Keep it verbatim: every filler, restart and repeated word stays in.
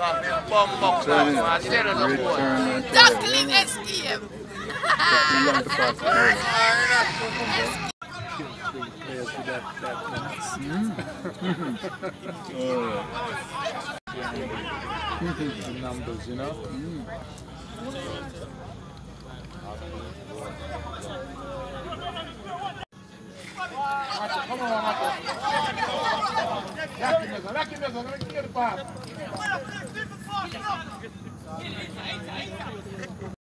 Return, return. Duckling escape. The numbers, you know. Mm. Come on, Marco.